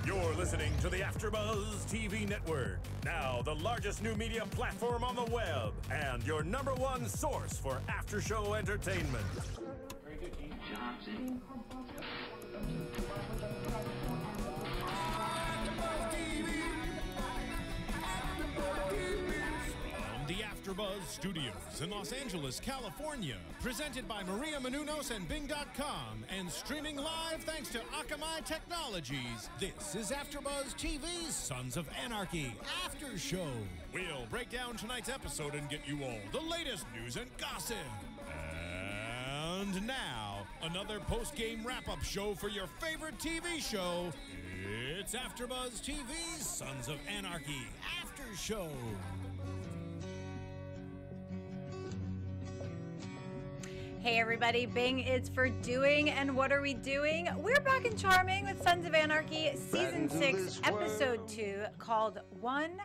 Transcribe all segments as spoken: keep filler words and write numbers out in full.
You're listening to the AfterBuzz T V network, now the largest new media platform on the web, and your number one source for after-show entertainment. Very good, Keith. The AfterBuzz Studios in Los Angeles, California, presented by Maria Menounos and Bing dot com, and streaming live thanks to Akamai Technologies. This is AfterBuzz T V's Sons of Anarchy After Show. We'll break down tonight's episode and get you all the latest news and gossip. And now, another post-game wrap-up show for your favorite T V show. It's AfterBuzz T V's Sons of Anarchy After Show. Hey everybody, Bing is for doing, and what are we doing? We're back in Charming with Sons of Anarchy, Season six, Episode two, called one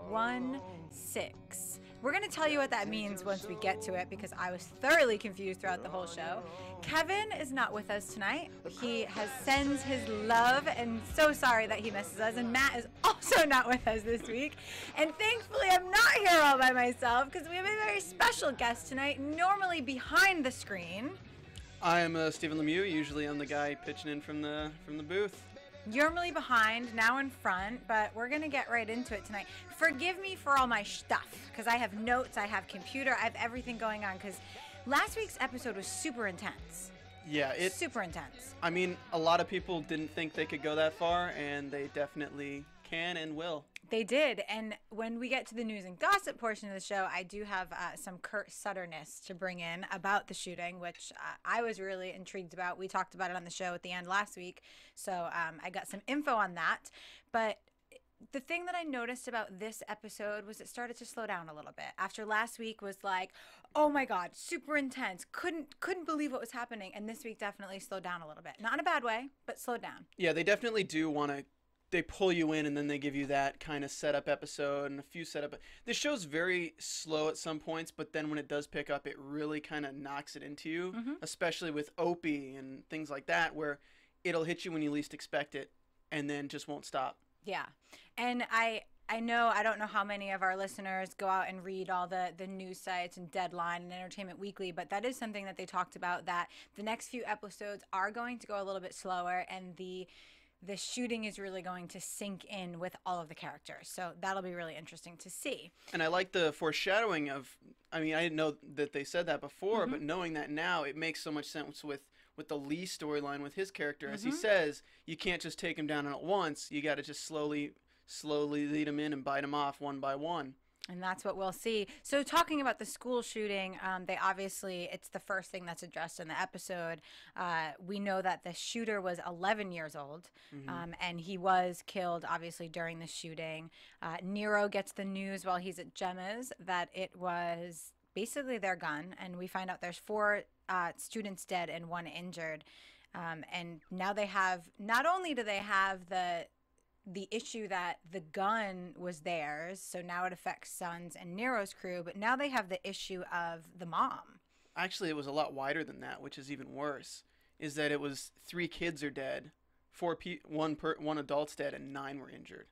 one six. We're going to tell you what that means once we get to it, because I was thoroughly confused throughout the whole show. Kevin is not with us tonight. He has sends his love, and so sorry that he misses us. And Matt is also not with us this week. And thankfully, I'm not here all by myself, because we have a very special guest tonight, normally behind the screen. I'm uh, Stephen Lemieux. Usually I'm the guy pitching in from the from the booth. Normally behind, now in front, but we're going to get right into it tonight. Forgive me for all my stuff, because I have notes, I have computer, I have everything going on, because last week's episode was super intense. Yeah, it super intense. I mean, a lot of people didn't think they could go that far, and they definitely can and will. They did, and when we get to the news and gossip portion of the show, I do have uh, some Kurt Sutterness to bring in about the shooting, which uh, I was really intrigued about. We talked about it on the show at the end last week, so um, I got some info on that. But the thing that I noticed about this episode was it started to slow down a little bit. After last week was like, oh my God, super intense, couldn't couldn't believe what was happening, and this week definitely slowed down a little bit. Not in a bad way, but slowed down. Yeah, they definitely do want to. They pull you in and then they give you that kind of setup episode and a few setup. This show's very slow at some points, but then when it does pick up, it really kind of knocks it into you, mm-hmm. especially with Opie and things like that, where it'll hit you when you least expect it and then just won't stop. Yeah. And I I know, I don't know how many of our listeners go out and read all the, the news sites and Deadline and Entertainment Weekly, but that is something that they talked about, that the next few episodes are going to go a little bit slower, and the the shooting is really going to sink in with all of the characters. So that'll be really interesting to see. And I like the foreshadowing of, I mean, I didn't know that they said that before, mm-hmm. but knowing that now, it makes so much sense with, with the Lee storyline with his character. Mm-hmm. As he says, you can't just take him down at once. You got to just slowly, slowly lead him in and bite him off one by one. And that's what we'll see. So talking about the school shooting, um, they obviously, it's the first thing that's addressed in the episode. Uh, we know that the shooter was eleven years old, mm-hmm. um, and he was killed, obviously, during the shooting. Uh, Nero gets the news while he's at Gemma's that it was basically their gun, and we find out there's four uh, students dead and one injured. Um, and now they have, not only do they have the the issue that the gun was theirs, so now it affects Sons and Nero's crew, but now they have the issue of the mom. Actually, it was a lot wider than that, which is even worse, is that it was three kids are dead, four pe- one per- one adult's dead, and nine were injured.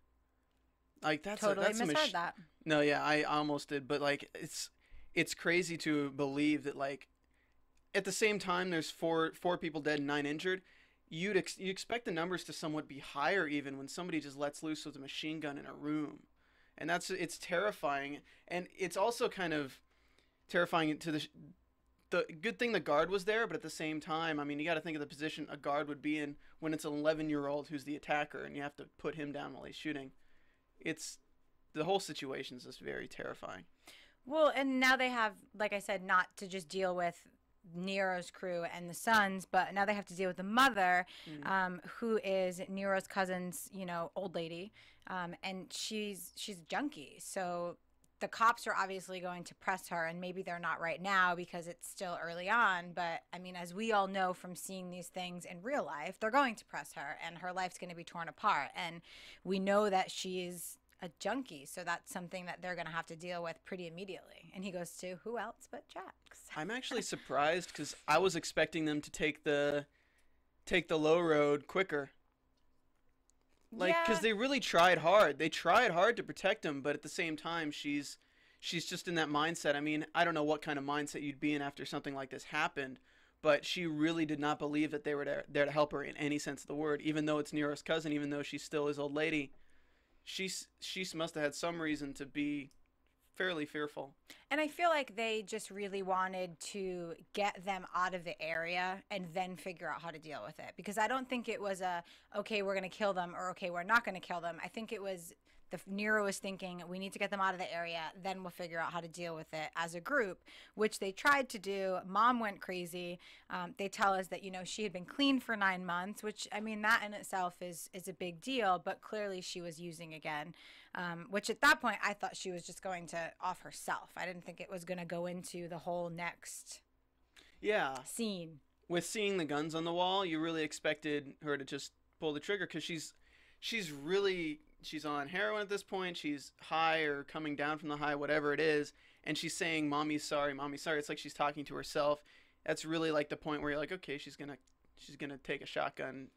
Like, that's totally a, that's misheard mach- that. No, yeah, I almost did, but like it's it's crazy to believe that, like, at the same time there's four four people dead and nine injured. You'd ex- you expect the numbers to somewhat be higher even when somebody just lets loose with a machine gun in a room. And that's, it's terrifying. And it's also kind of terrifying to the, sh- the good thing the guard was there, but at the same time, I mean, you got to think of the position a guard would be in when it's an eleven-year-old who's the attacker and you have to put him down while he's shooting. It's, the whole situation is just very terrifying. Well, and now they have, like I said, not to just deal with Nero's crew and the sons, but now they have to deal with the mother, mm. um, who is Nero's cousin's, you know, old lady, um, and she's she's a junkie. So the cops are obviously going to press her, and maybe they're not right now because it's still early on. But I mean, as we all know from seeing these things in real life, they're going to press her, and her life's going to be torn apart. And we know that she's a junkie, so that's something that they're going to have to deal with pretty immediately. And he goes to, who else but Jax? I'm actually surprised because I was expecting them to take the take the low road quicker. Like, Yeah. because they really tried hard. They tried hard to protect him, but at the same time, she's she's just in that mindset. I mean, I don't know what kind of mindset you'd be in after something like this happened, but she really did not believe that they were there, there to help her in any sense of the word, even though it's Nero's cousin, even though she's still his old lady. She's, she must have had some reason to be fairly fearful. And I feel like they just really wanted to get them out of the area and then figure out how to deal with it. Because I don't think it was a, okay, we're going to kill them, or okay, we're not going to kill them. I think it was the Nero was thinking, we need to get them out of the area, then we'll figure out how to deal with it as a group, which they tried to do. Mom went crazy. Um, they tell us that, you know, she had been clean for nine months, which, I mean, that in itself is, is a big deal, but clearly she was using again, um, which at that point I thought she was just going to off herself. I didn't think it was going to go into the whole next yeah. scene. With seeing the guns on the wall, you really expected her to just pull the trigger, because she's, she's really... She's on heroin at this point. She's high or coming down from the high, whatever it is. And she's saying, "Mommy's sorry, mommy's sorry." It's like she's talking to herself. That's really like the point where you're like, okay, she's going to, she's going to take a shotgun.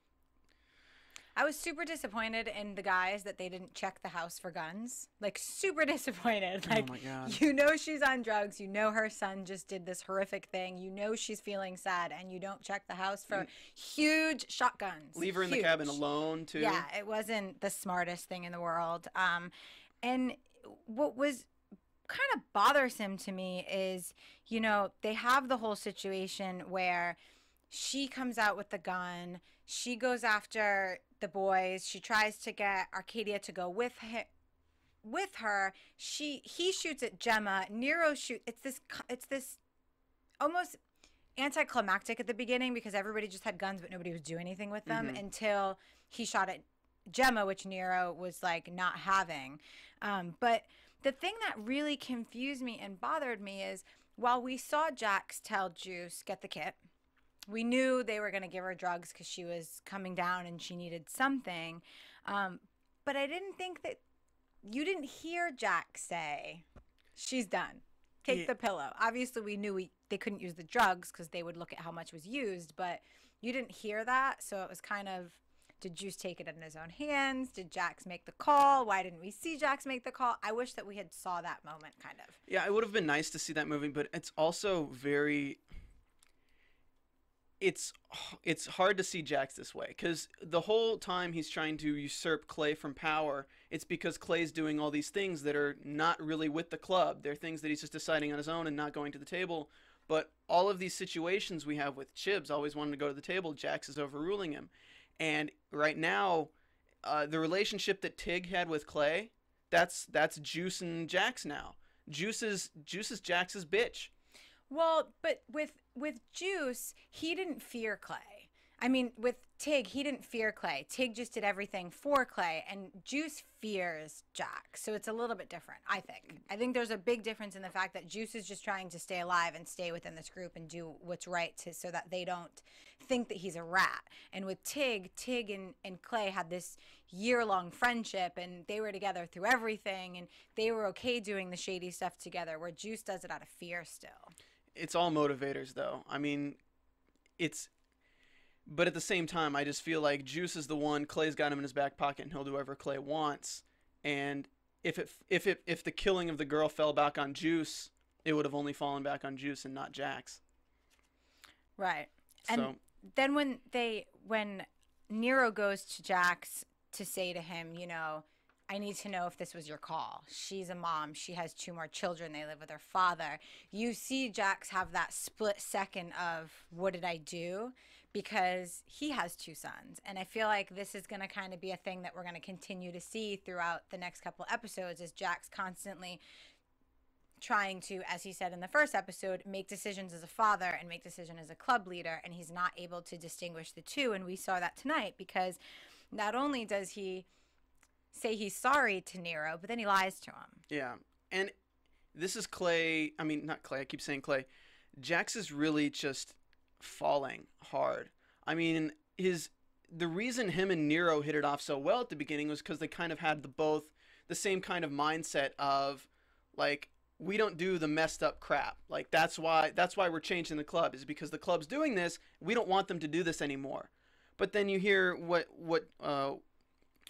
I was super disappointed in the guys that they didn't check the house for guns. Like, super disappointed. Like, oh my God. You know she's on drugs. You know her son just did this horrific thing. You know she's feeling sad, and you don't check the house for mm. huge shotguns. Leave her in huge. the cabin alone, too. Yeah, it wasn't the smartest thing in the world. Um, and what was kind of bothersome to me is, you know, they have the whole situation where she comes out with the gun. She goes after the boys. She tries to get Arcadia to go with her. With her, she he shoots at Gemma. Nero shoot. It's this. It's this almost anticlimactic at the beginning, because everybody just had guns, but nobody was doing anything with them mm-hmm. until he shot at Gemma, which Nero was like not having. Um, but the thing that really confused me and bothered me is, while we saw Jax tell Juice, get the kit, we knew they were going to give her drugs because she was coming down and she needed something. Um, but I didn't think that, you didn't hear Jax say, she's done. Take yeah. the pillow. Obviously, we knew we, they couldn't use the drugs because they would look at how much was used, but you didn't hear that. So it was kind of, did Juice take it in his own hands? Did Jax make the call? Why didn't we see Jax make the call? I wish that we had saw that moment, kind of. Yeah, it would have been nice to see that movie, but it's also very... It's it's hard to see Jax this way, because the whole time he's trying to usurp Clay from power, it's because Clay's doing all these things that are not really with the club. They're things that he's just deciding on his own and not going to the table. But all of these situations we have with Chibs always wanting to go to the table, Jax is overruling him. And right now, uh, the relationship that Tig had with Clay, that's that's Juice and Jax now. Juice is, Juice is Jax's bitch. Well, but with with Juice, he didn't fear Clay. I mean, with Tig, he didn't fear Clay. Tig just did everything for Clay, and Juice fears Jax. So it's a little bit different, I think. I think there's a big difference in the fact that Juice is just trying to stay alive and stay within this group and do what's right to, so that they don't think that he's a rat. And with Tig, Tig and, and Clay had this year-long friendship, and they were together through everything, and they were okay doing the shady stuff together, where Juice does it out of fear still. It's all motivators, though. I mean, it's... But at the same time, I just feel like Juice is the one. Clay's got him in his back pocket, and he'll do whatever Clay wants. And if it, if it, if the killing of the girl fell back on Juice, it would have only fallen back on Juice and not Jax. Right. So, and then when they, when Nero goes to Jax to say to him, you know, I need to know if this was your call. She's a mom. She has two more children. They live with her father. You see Jax have that split second of, what did I do? Because he has two sons. And I feel like this is going to kind of be a thing that we're going to continue to see throughout the next couple episodes, is Jax constantly trying to, as he said in the first episode, make decisions as a father and make decisions as a club leader. And he's not able to distinguish the two. And we saw that tonight, because not only does he say he's sorry to Nero, but then he lies to him. Yeah. And this is Clay. I mean, not Clay. I keep saying Clay. Jax is really just falling hard. I mean, his the reason him and Nero hit it off so well at the beginning was because they kind of had the both the same kind of mindset of, like, we don't do the messed up crap. Like, that's why that's why we're changing the club, is because the club's doing this. We don't want them to do this anymore. But then you hear what what uh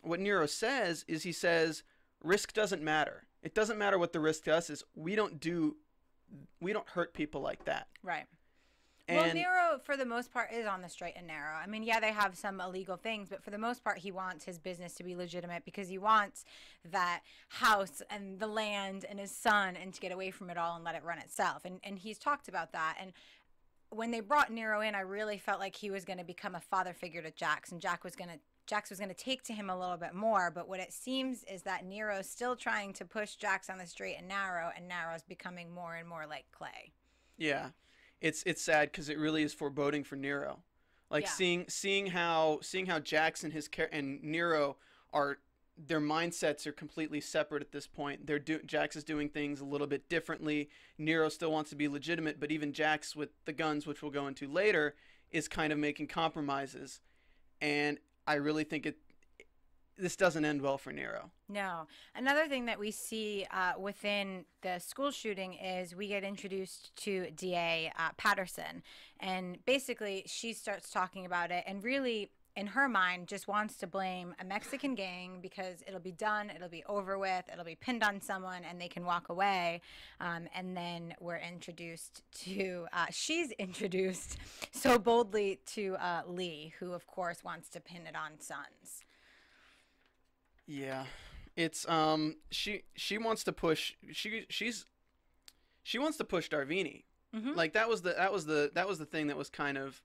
what Nero says is he says, risk doesn't matter. It doesn't matter what the risk to us is. We don't do, we don't hurt people like that. Right. And well, Nero, for the most part, is on the straight and narrow. I mean, yeah, they have some illegal things, but for the most part, he wants his business to be legitimate because he wants that house and the land and his son and to get away from it all and let it run itself. And and he's talked about that. And when they brought Nero in, I really felt like he was going to become a father figure to Jax, and Jack was going to Jax was going to take to him a little bit more. But what it seems is that Nero's still trying to push Jax on the straight and narrow, and Nero's becoming more and more like Clay. Yeah. It's it's sad because it really is foreboding for Nero, like Yeah. seeing seeing how seeing how Jax and his char- and Nero are, their mindsets are completely separate at this point. They're do Jax is doing things a little bit differently. Nero still wants to be legitimate, but even Jax with the guns, which we'll go into later, is kind of making compromises, and I really think it this doesn't end well for Nero. No. Another thing that we see uh, within the school shooting is we get introduced to D A uh, Patterson. And basically, she starts talking about it and really, in her mind, just wants to blame a Mexican gang because it'll be done, it'll be over with, it'll be pinned on someone, and they can walk away. Um, and then we're introduced to, uh, she's introduced so boldly to uh, Lee, who, of course, wants to pin it on Sons. Yeah, it's um she she wants to push she she's she wants to push Darvini. Mm-hmm. Like that was the that was the that was the thing that was kind of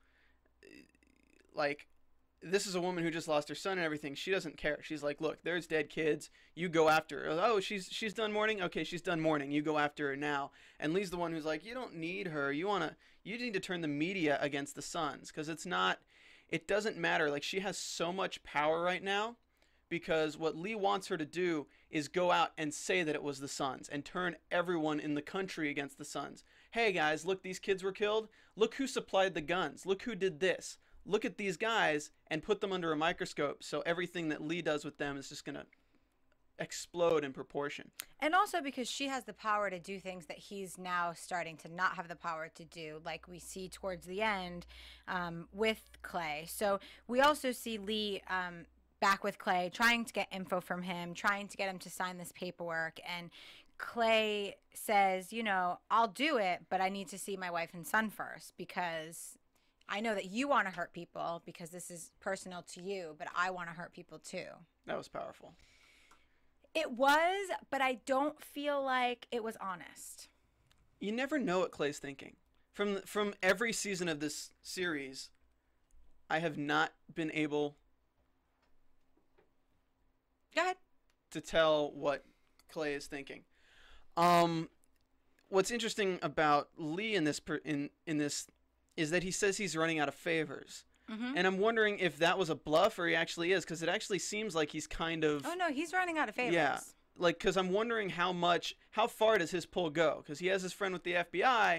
like, this is a woman who just lost her son and everything. She doesn't care. She's like, look, there's dead kids. You go after her. Oh, she's she's done mourning. Okay, she's done mourning. You go after her now. And Lee's the one who's like, you don't need her. You wanna you need to turn the media against the Sons because it's not. It doesn't matter. Like she has so much power right now. Because what Lee wants her to do is go out and say that it was the Sons and turn everyone in the country against the Sons. Hey guys, look, these kids were killed. Look who supplied the guns. Look who did this. Look at these guys and put them under a microscope. So everything that Lee does with them is just going to explode in proportion. And also because she has the power to do things that he's now starting to not have the power to do, like we see towards the end um, with Clay. So we also see Lee um, back with Clay, trying to get info from him, trying to get him to sign this paperwork. And Clay says, you know, I'll do it, but I need to see my wife and son first because I know that you want to hurt people because this is personal to you, but I want to hurt people too. That was powerful. It was, but I don't feel like it was honest. You never know what Clay's thinking. From from every season of this series, I have not been able Go ahead. to tell what Clay is thinking. Um, what's interesting about Lee in this per, in in this is that he says he's running out of favors, Mm-hmm. and I'm wondering if that was a bluff or he actually is, because it actually seems like he's kind of Oh, no, he's running out of favors. yeah, like because I'm wondering how much how far does his pull go? Because he has his friend with the F B I,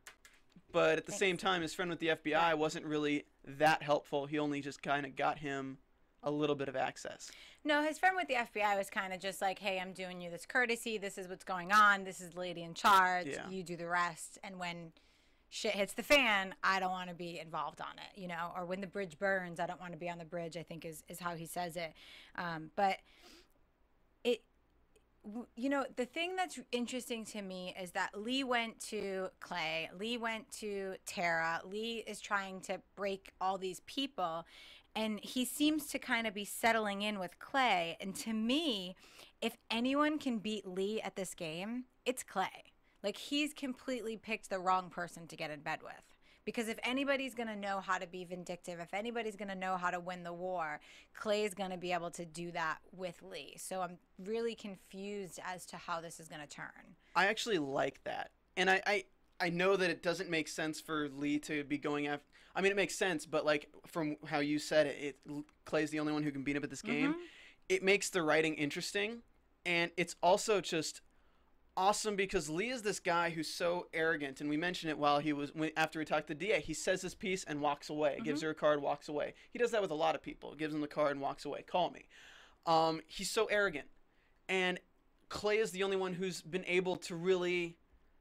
but at the Thanks. same time, his friend with the F B I wasn't really that helpful. He only just kind of got him a little bit of access. No, his friend with the F B I was kind of just like, hey, I'm doing you this courtesy. This is what's going on. This is the lady in charge. Yeah. You do the rest. And when shit hits the fan, I don't want to be involved on it, you know, or when the bridge burns, I don't want to be on the bridge, I think is, is how he says it. Um, but it, w- you know, the thing that's interesting to me is that Lee went to Clay, Lee went to Tara, Lee is trying to break all these people, and he seems to kind of be settling in with Clay. And to me, if anyone can beat Lee at this game, it's Clay. Like, he's completely picked the wrong person to get in bed with. Because if anybody's going to know how to be vindictive, if anybody's going to know how to win the war, Clay's going to be able to do that with Lee. So I'm really confused as to how this is going to turn. I actually like that. And I, I, I know that it doesn't make sense for Lee to be going after... I mean, it makes sense, but, like, from how you said it, it Clay's the only one who can beat him at this game. Mm-hmm. It makes the writing interesting. And it's also just awesome because Lee is this guy who's so arrogant, and we mentioned it while he was when, after he talked to D A. He says his piece and walks away, Mm-hmm. gives her a card, walks away. He does that with a lot of people. Gives them the card and walks away. Call me. Um, he's so arrogant, and Clay is the only one who's been able to really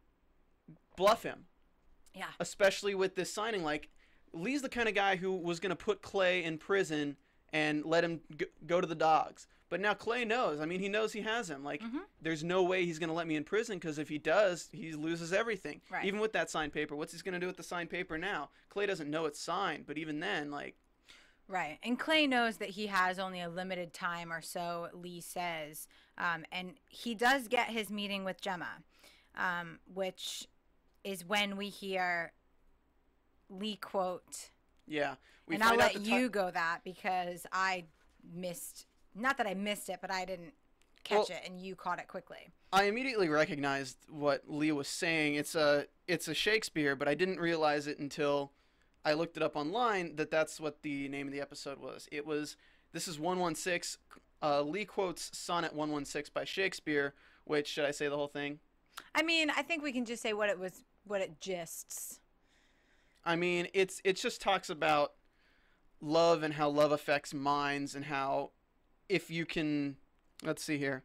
bluff him. Yeah. Especially with this signing. Like, Lee's the kind of guy who was going to put Clay in prison and let him g- go to the dogs. But now Clay knows. I mean, he knows he has him. Like, mm-hmm. there's no way he's going to let me in prison, because if he does, he loses everything. Right. Even with that signed paper. What's he going to do with the signed paper now? Clay doesn't know it's signed, but even then, like... Right. And Clay knows that he has only a limited time, or so Lee says. Um, and he does get his meeting with Gemma, um, which is when we hear Lee quote... Yeah. We and I'll let you go that, because I missed... Not that I missed it, but I didn't catch well, it, and you caught it quickly. I immediately recognized what Lee was saying. It's a it's a Shakespeare, but I didn't realize it until I looked it up online that that's what the name of the episode was. It was, this is one one six, uh, Lee quotes Sonnet one one six by Shakespeare, which, should I say the whole thing? I mean, I think we can just say what it was, what it gists. I mean, it's it just talks about love and how love affects minds, and how... If you can, let's see here.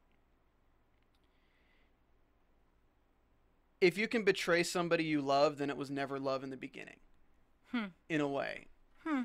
If you can betray somebody you love, then it was never love in the beginning. Hmm. In a way. Hmm.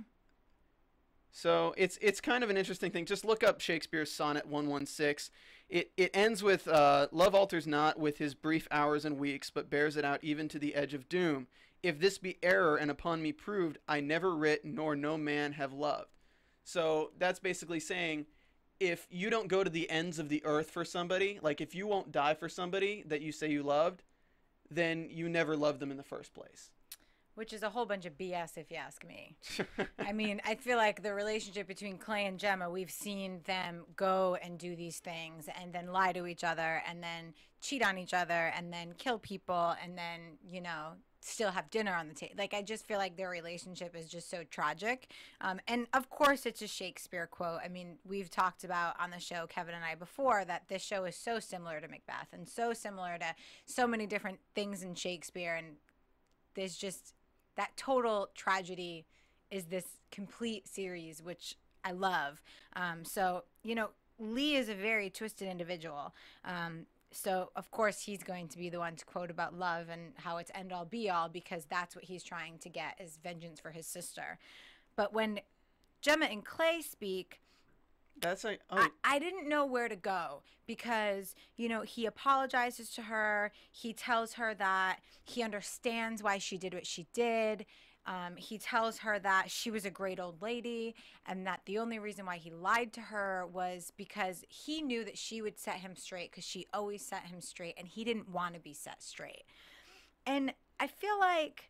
So it's it's kind of an interesting thing. Just look up Shakespeare's Sonnet one one six. It it ends with, uh, love alters not with his brief hours and weeks, but bears it out even to the edge of doom. If this be error and upon me proved, I never writ, nor no man have loved. So that's basically saying, if you don't go to the ends of the earth for somebody, like if you won't die for somebody that you say you loved, then you never loved them in the first place. Which is a whole bunch of B S, if you ask me. I mean, I feel like the relationship between Clay and Gemma, we've seen them go and do these things and then lie to each other and then cheat on each other and then kill people and then, you know, still have dinner on the table. Like, I just feel like their relationship is just so tragic. Um, and of course, it's a Shakespeare quote. I mean, we've talked about on the show, Kevin and I, before, that this show is so similar to Macbeth and so similar to so many different things in Shakespeare. And there's just that total tragedy is this complete series, which I love. Um, so, you know, Lee is a very twisted individual. Um, So, of course, he's going to be the one to quote about love and how it's end-all be-all, because that's what he's trying to get, is vengeance for his sister. But when Gemma and Clay speak, that's like, oh. I, I didn't know where to go, because, you know, he apologizes to her. He tells her that he understands why she did what she did. Um, he tells her that she was a great old lady and that the only reason why he lied to her was because he knew that she would set him straight, because she always set him straight, and he didn't want to be set straight. And I feel like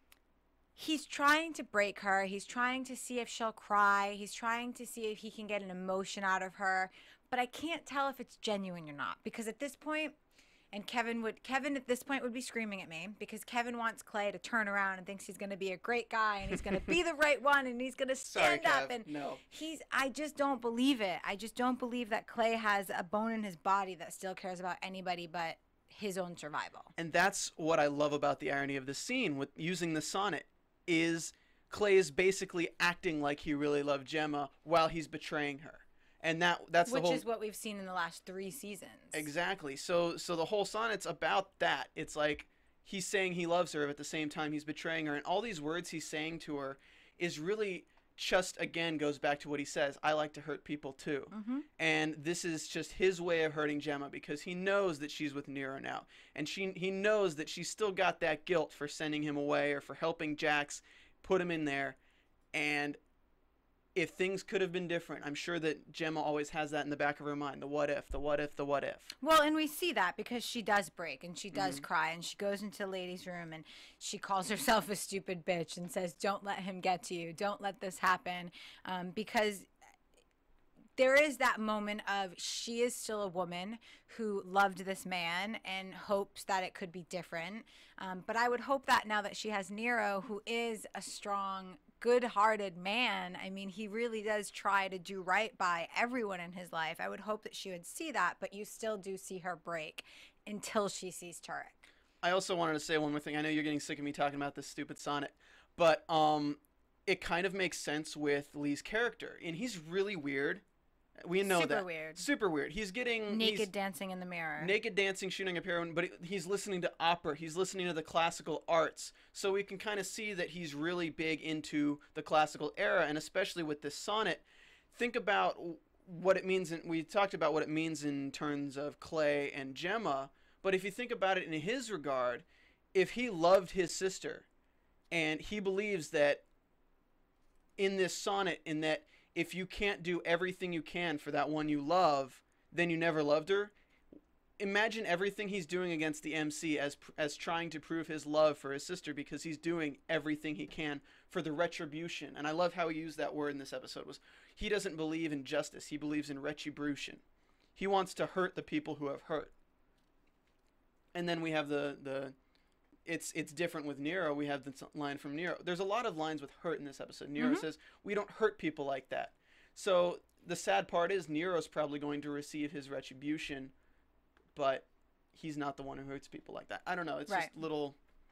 he's trying to break her. He's trying to see if she'll cry. He's trying to see if he can get an emotion out of her. But I can't tell if it's genuine or not, because at this point... And Kevin would Kevin at this point would be screaming at me, because Kevin wants Clay to turn around and thinks he's going to be a great guy and he's going to be the right one and he's going to stand Sorry, up. Kev. And no. he's I just don't believe it. I just don't believe that Clay has a bone in his body that still cares about anybody but his own survival. And that's what I love about the irony of the scene with using the sonnet, is Clay is basically acting like he really loved Gemma while he's betraying her. And that that's Which the whole... is what we've seen in the last three seasons. Exactly. So so the whole sonnet's about that. It's like he's saying he loves her, but at the same time he's betraying her. And all these words he's saying to her is really just, again, goes back to what he says. I like to hurt people too. Mm-hmm. And this is just his way of hurting Gemma, because he knows that she's with Nero now. And she he knows that she's still got that guilt for sending him away or for helping Jax put him in there. And if things could have been different, I'm sure that Gemma always has that in the back of her mind. The what if, the what if, the what if. Well, and we see that because she does break and she does Mm-hmm. cry and she goes into the ladies' room and she calls herself a stupid bitch and says, don't let him get to you. Don't let this happen. Um, because there is that moment of she is still a woman who loved this man and hopes that it could be different. Um, but I would hope that now that she has Nero, who is a strong, good-hearted man, I mean, he really does try to do right by everyone in his life. I would hope that she would see that, but you still do see her break until she sees Turek. I also wanted to say one more thing. I know you're getting sick of me talking about this stupid sonnet, but um, it kind of makes sense with Lee's character. And he's really weird. We know Super that. weird. Super weird. He's getting Naked he's, dancing in the mirror. naked dancing, shooting up heroin, but he's listening to opera. He's listening to the classical arts. So we can kind of see that he's really big into the classical era, and especially with this sonnet. Think about what it means. In, we talked about what it means in terms of Clay and Gemma, but if you think about it in his regard, if he loved his sister, and he believes that in this sonnet, in that if you can't do everything you can for that one you love, then you never loved her. Imagine everything he's doing against the M C as as trying to prove his love for his sister, because he's doing everything he can for the retribution. And I love how he used that word in this episode. Was he doesn't believe in justice, he believes in retribution. He wants to hurt the people who have hurt. And then we have the the it's it's different with Nero. We have the line from Nero. There's a lot of lines with hurt in this episode. Nero mm-hmm. says, we don't hurt people like that. So the sad part is Nero's probably going to receive his retribution, but he's not the one who hurts people like that. I don't know. It's right. just little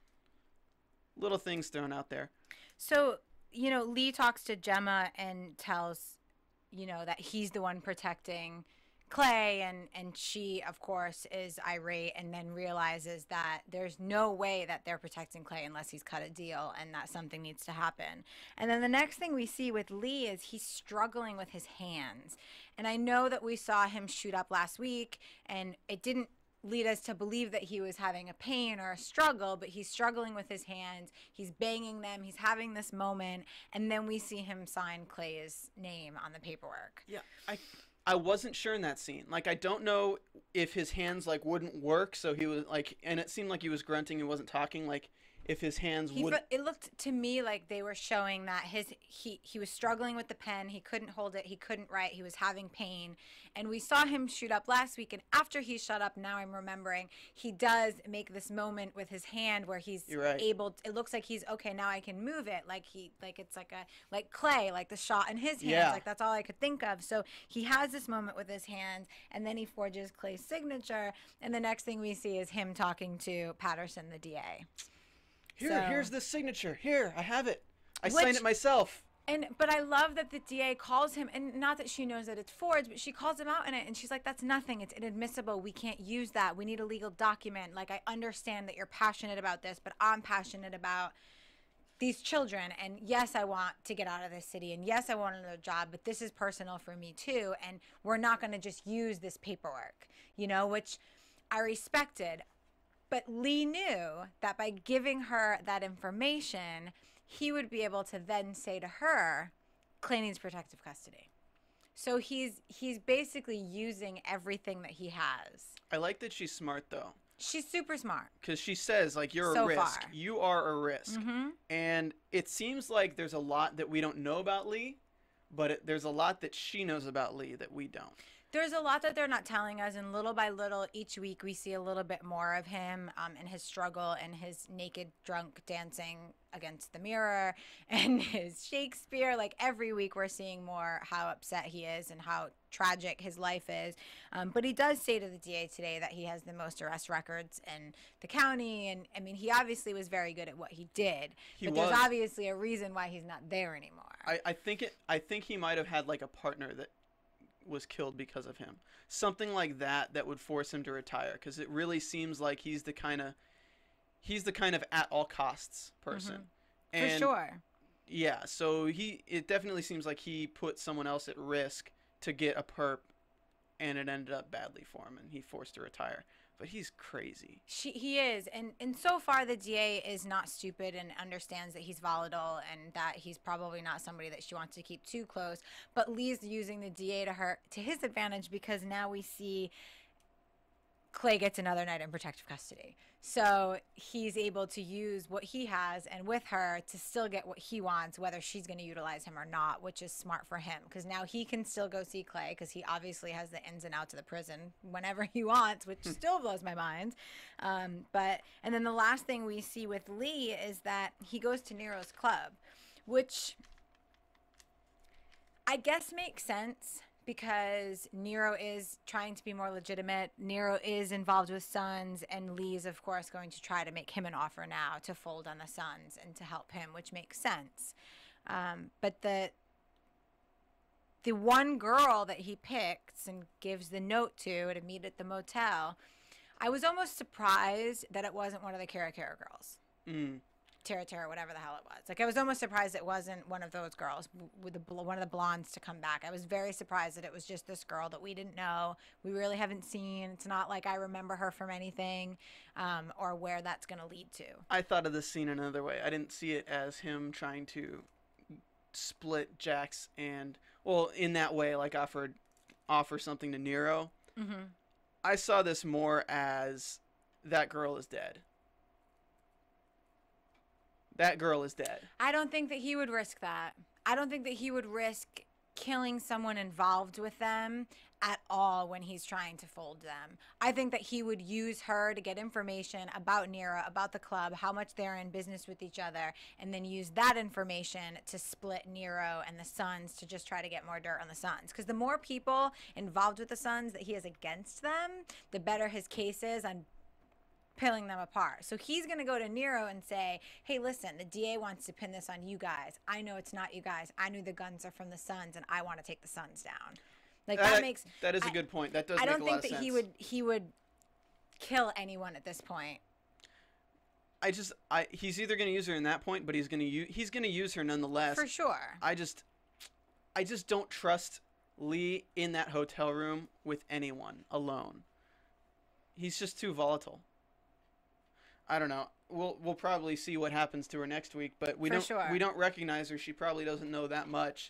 little things thrown out there. So, you know, Lee talks to Gemma and tells, you know, that he's the one protecting Clay, and and she of course is irate, and then realizes that there's no way that they're protecting Clay unless he's cut a deal, and that something needs to happen. And then the next thing we see with Lee is he's struggling with his hands, and I know that we saw him shoot up last week, and it didn't lead us to believe that he was having a pain or a struggle, but he's struggling with his hands, he's banging them, he's having this moment, and then we see him sign Clay's name on the paperwork. Yeah, I I wasn't sure in that scene. Like, I don't know if his hands, like, wouldn't work, so he was, like, and it seemed like he was grunting and wasn't talking, like, if his hands he, would... It looked to me like they were showing that his he, he was struggling with the pen, he couldn't hold it, he couldn't write, he was having pain, and we saw him shoot up last week, and after he shut up, now I'm remembering, he does make this moment with his hand where he's You're right. able, to, it looks like he's, okay, now I can move it, like he, like it's like a, like Clay, like the shot in his hands, yeah. like that's all I could think of. So he has this moment with his hands, and then he forges Clay's signature, and the next thing we see is him talking to Patterson, the D A. Here, so, here's the signature. Here, I have it. I which, signed it myself. And but I love that the D A calls him, and not that she knows that it's forged, but she calls him out in it, and she's like, "That's nothing. It's inadmissible. We can't use that. We need a legal document. Like, I understand that you're passionate about this, but I'm passionate about these children. And yes, I want to get out of this city, and yes, I want another job, but this is personal for me too. And we're not going to just use this paperwork, you know, which I respected." But Lee knew that by giving her that information, he would be able to then say to her, Clay needs protective custody. So he's he's basically using everything that he has. I like that she's smart, though. She's super smart. Because she says, like, you're so a risk. Far. You are a risk. Mm-hmm. And it seems like there's a lot that we don't know about Lee, but it, there's a lot that she knows about Lee that we don't. There's a lot that they're not telling us, and little by little, each week we see a little bit more of him um, and his struggle and his naked, drunk dancing against the mirror and his Shakespeare. Like, every week we're seeing more how upset he is and how tragic his life is. Um, but he does say to the D A today that he has the most arrest records in the county. And, I mean, he obviously was very good at what he did. He but was. there's obviously a reason why he's not there anymore. I, I think it. I think he might have had, like, a partner that was killed because of him. Something like that that would force him to retire, because it really seems like he's the kind of he's the kind of at all costs person. Mm-hmm. And for sure. Yeah, so he it definitely seems like he put someone else at risk to get a perp, and it ended up badly for him, and he forced to retire. But he's crazy. She, he is. And, and so far, the D A is not stupid and understands that he's volatile and that he's probably not somebody that she wants to keep too close. But Lee's using the D A to her to his advantage, because now we see Clay gets another night in protective custody. So he's able to use what he has and with her to still get what he wants, whether she's going to utilize him or not, which is smart for him, because now he can still go see Clay, because he obviously has the ins and outs of the prison whenever he wants, which still blows my mind. Um, but and then the last thing we see with Lee is that he goes to Nero's club, which I guess makes sense, because Nero is trying to be more legitimate. Nero is involved with Sons, and Lee's, of course, going to try to make him an offer now to fold on the Sons and to help him, which makes sense. Um, but the the one girl that he picks and gives the note to to meet at the motel, I was almost surprised that it wasn't one of the Kara Kara girls. Mm. Tara Tara, whatever the hell it was. Like, I was almost surprised it wasn't one of those girls with the one of the blondes to come back. I was very surprised that it was just this girl that we didn't know, we really haven't seen. It's not like I remember her from anything, um, or where that's going to lead to. I thought of this scene another way. I didn't see it as him trying to split Jax and, well, in that way, like offered offer something to Nero. Mm-hmm. I saw this more as that girl is dead. That girl is dead. I don't think that he would risk that. I don't think that he would risk killing someone involved with them at all when he's trying to fold them. I think that he would use her to get information about Nero, about the club, how much they're in business with each other, and then use that information to split Nero and the Sons to just try to get more dirt on the Sons. Because the more people involved with the Sons that he has against them, the better his case is on pulling them apart. So he's going to go to Nero and say, hey, listen, the D A wants to pin this on you guys. I know it's not you guys. I knew the guns are from the Sons, and I want to take the Sons down. Like, that, that makes... That is a I, good point. That does I make a don't lot think of that sense. he would, he would kill anyone at this point. I just... I He's either going to use her in that point, but he's going to use he's going to use her nonetheless. For sure. I just... I just don't trust Lee in that hotel room with anyone alone. He's just too volatile. I don't know. We'll we'll probably see what happens to her next week, but we For don't sure. we don't recognize her. She probably doesn't know that much.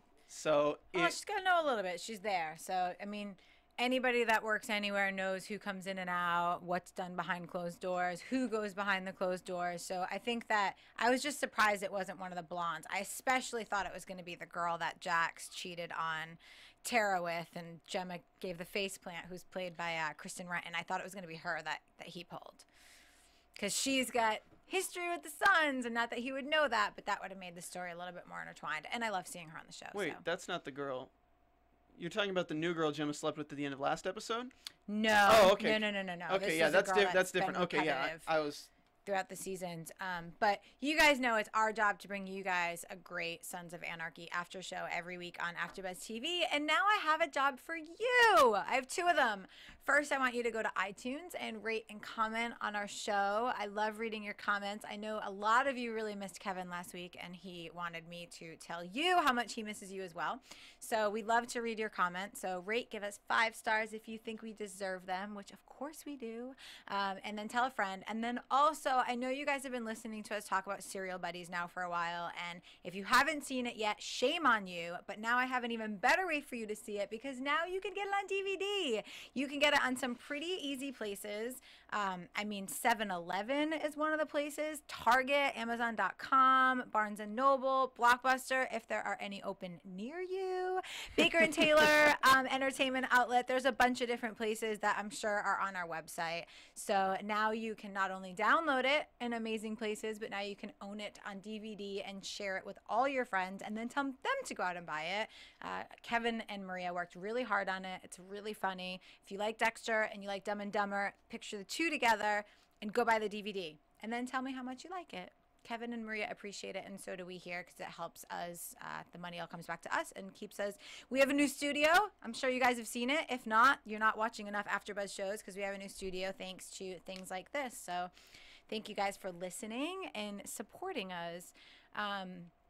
So Well, it, she's got to know a little bit. She's there. So, I mean, anybody that works anywhere knows who comes in and out, what's done behind closed doors, who goes behind the closed doors. So I think that I was just surprised it wasn't one of the blondes. I especially thought it was going to be the girl that Jax cheated on Tara with, and Gemma gave the face plant, who's played by uh, Kristen Renton. I thought it was going to be her that, that he pulled. Because she's got history with the Sons, and not that he would know that, but that would have made the story a little bit more intertwined. And I love seeing her on the show. wait, so. that's not the girl. You're talking about the new girl Gemma slept with at the end of last episode? No. Oh, okay. No, no, no, no, no. Okay, This yeah, is a that's girl diff- that's different. been Okay, yeah, repetitive I, I was. throughout the seasons. Um, but you guys know it's our job to bring you guys a great Sons of Anarchy after show every week on AfterBuzz T V. And now I have a job for you. I have two of them. First, I want you to go to iTunes and rate and comment on our show. I love reading your comments. I know a lot of you really missed Kevin last week, and he wanted me to tell you how much he misses you as well. So we love to read your comments. So rate, give us five stars if you think we deserve them, which of course we do. Um, and then tell a friend. And then also, I know you guys have been listening to us talk about Serial Buddies now for a while. And if you haven't seen it yet, shame on you. But now I have an even better way for you to see it, because now you can get it on D V D. You can get it on some pretty easy places. Um, I mean, seven eleven is one of the places. Target, Amazon dot com, Barnes and Noble, Blockbuster, if there are any open near you. Baker and Taylor, um, Entertainment Outlet. There's a bunch of different places that I'm sure are on our website. So now you can not only download it in amazing places, but now you can own it on D V D and share it with all your friends, and then tell them to go out and buy it. Uh, Kevin and Maria worked really hard on it. It's really funny. If you like Dexter and you like Dumb and Dumber, picture the two together and go buy the D V D, and then tell me how much you like it. Kevin and Maria appreciate it, and so do we here, because it helps us. Uh, the money all comes back to us and keeps us. We have a new studio. I'm sure you guys have seen it. If not, you're not watching enough AfterBuzz shows, because we have a new studio thanks to things like this. So thank you guys for listening and supporting us. Um,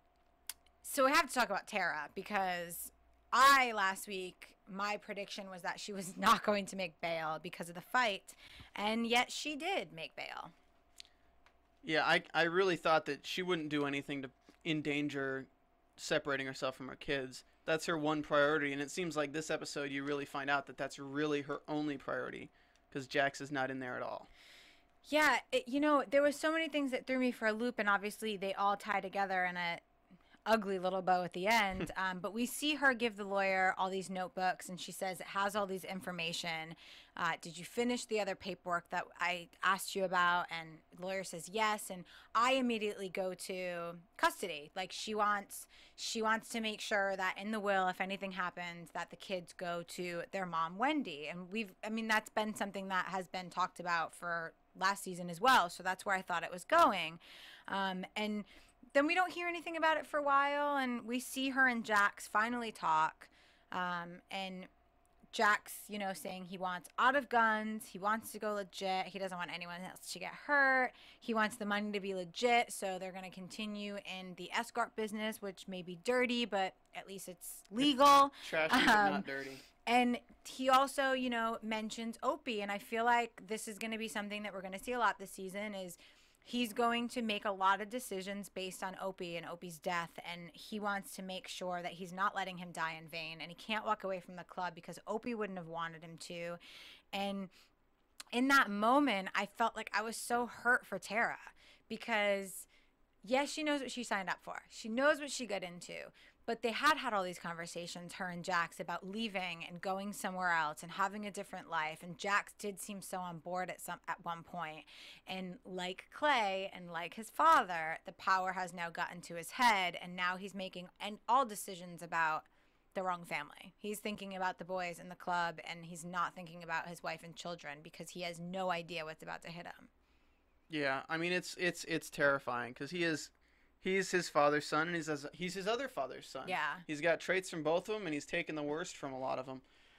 so we have to talk about Tara, because I, last week, my prediction was that she was not going to make bail because of the fight, and yet she did make bail. Yeah, I I really thought that she wouldn't do anything to endanger separating herself from her kids. That's her one priority, and it seems like this episode you really find out that that's really her only priority, because Jax is not in there at all. Yeah, it, you know, there were so many things that threw me for a loop, and obviously they all tie together in a ugly little bow at the end. um, but we see her give the lawyer all these notebooks, and she says it has all these information. Uh, did you finish the other paperwork that I asked you about? And the lawyer says yes, and I immediately go to custody. Like, she wants she wants to make sure that in the will, if anything happens, that the kids go to their mom, Wendy. And we've, I mean, that's been something that has been talked about for last season as well. So that's where I thought it was going. Um, and then we don't hear anything about it for a while, and we see her and Jax finally talk. Um, and Jack's, you know, saying he wants out of guns. He wants to go legit. He doesn't want anyone else to get hurt. He wants the money to be legit. So they're going to continue in the escort business, which may be dirty, but at least it's legal. Trashy, um, but not dirty. And he also, you know, mentions Opie. And I feel like this is going to be something that we're going to see a lot this season is he's going to make a lot of decisions based on Opie and Opie's death, and he wants to make sure that he's not letting him die in vain, and he can't walk away from the club because Opie wouldn't have wanted him to. And in that moment, I felt like I was so hurt for Tara because, yes, she knows what she signed up for. She knows what she got into. But they had had all these conversations, her and Jax, about leaving and going somewhere else and having a different life. And Jax did seem so on board at some at one point. And like Clay and like his father, the power has now gotten to his head. And now he's making and all decisions about the wrong family. He's thinking about the boys in the club, and he's not thinking about his wife and children because he has no idea what's about to hit him. Yeah, I mean, it's it's it's terrifying because he is... He's his father's son, and he's his, he's his other father's son. Yeah. He's got traits from both of them, and he's taken the worst from a lot of them.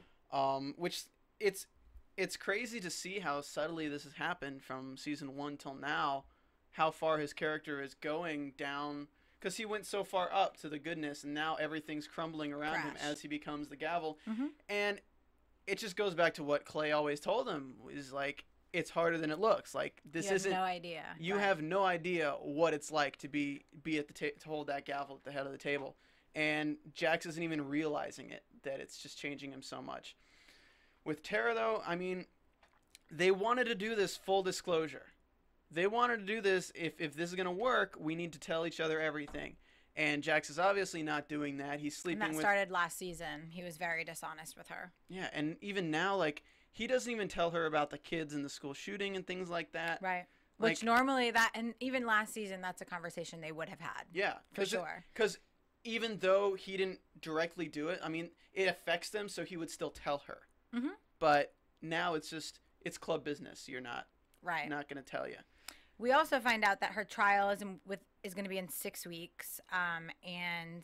Um, which, it's it's crazy to see how subtly this has happened from season one till now, how far his character is going down, because he went so far up to the goodness, and now everything's crumbling around Crash. him as he becomes the gavel. Mm-hmm. And it just goes back to what Clay always told him, is like, it's harder than it looks. Like this you have isn't. no idea. You right. have no idea what it's like to be be at the ta- to hold that gavel at the head of the table, and Jax isn't even realizing it, that it's just changing him so much. With Tara, though, I mean, they wanted to do this full disclosure. They wanted to do this. If if this is gonna work, we need to tell each other everything. And Jax is obviously not doing that. He's sleeping and that with. started last season. He was very dishonest with her. Yeah, and even now, like. He doesn't even tell her about the kids in the school shooting and things like that. Right. Like, Which normally that, and even last season, that's a conversation they would have had. Yeah. For sure. Because even though he didn't directly do it, I mean, it affects them, so he would still tell her. Mm-hmm. But now it's just, it's club business. You're not, right. not going to tell you. We also find out that her trial is in, with is going to be in six weeks, um, and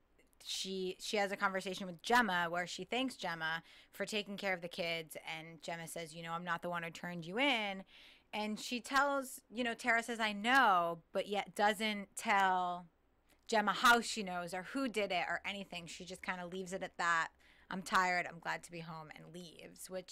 she she has a conversation with Gemma where she thanks Gemma for taking care of the kids, and Gemma says, you know, I'm not the one who turned you in. And she tells, you know, Tara says, I know, but yet doesn't tell Gemma how she knows or who did it or anything. She just kind of leaves it at that. I'm tired. I'm glad to be home, and leaves, which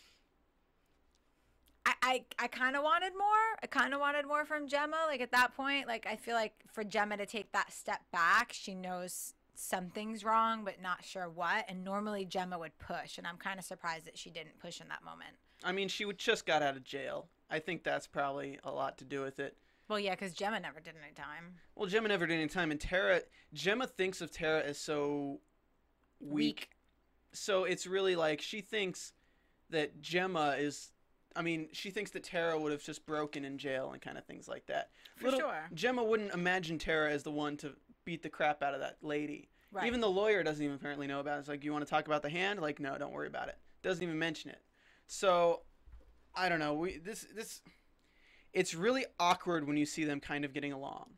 I, I, I kind of wanted more. I kind of wanted more from Gemma. Like at that point, like I feel like for Gemma to take that step back, she knows something's wrong, but not sure what. And normally Gemma would push, and I'm kind of surprised that she didn't push in that moment. I mean, she would just got out of jail. I think that's probably a lot to do with it. Well, yeah, because Gemma never did any time. Well, Gemma never did any time, and Tara, Gemma thinks of Tara as so weak. Weak. So it's really like she thinks that Gemma is. I mean, she thinks that Tara would have just broken in jail and kind of things like that. For Little, sure. Gemma wouldn't imagine Tara as the one to beat the crap out of that lady. Right. Even the lawyer doesn't even apparently know about it. It's like, you want to talk about the hand? Like, no, don't worry about it. Doesn't even mention it. So, I don't know. We this this, it's really awkward when you see them kind of getting along.